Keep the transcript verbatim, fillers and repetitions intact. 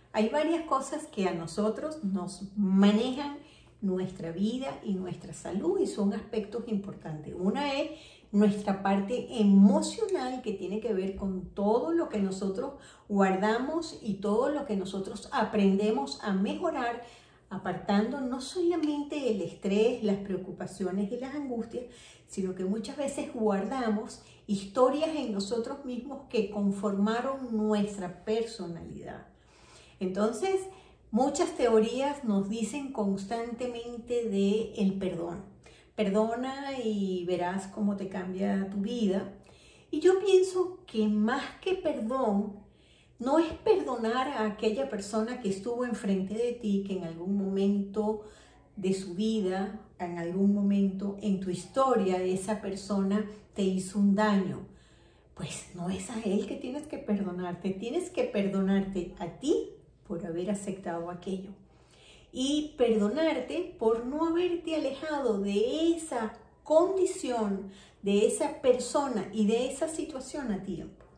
Hay varias cosas que a nosotros nos manejan nuestra vida y nuestra salud y son aspectos importantes. Una es nuestra parte emocional, que tiene que ver con todo lo que nosotros guardamos y todo lo que nosotros aprendemos a mejorar, apartando no solamente el estrés, las preocupaciones y las angustias, sino que muchas veces guardamos historias en nosotros mismos que conformaron nuestra personalidad. Entonces, muchas teorías nos dicen constantemente de el perdón. Perdona y verás cómo te cambia tu vida. Y yo pienso que más que perdón, no es perdonar a aquella persona que estuvo enfrente de ti, que en algún momento de su vida, en algún momento en tu historia, esa persona te hizo un daño. Pues no es a él que tienes que perdonarte, tienes que perdonarte a ti por haber aceptado aquello. Y perdonarte por no haberte alejado de esa condición, de esa persona y de esa situación a tiempo.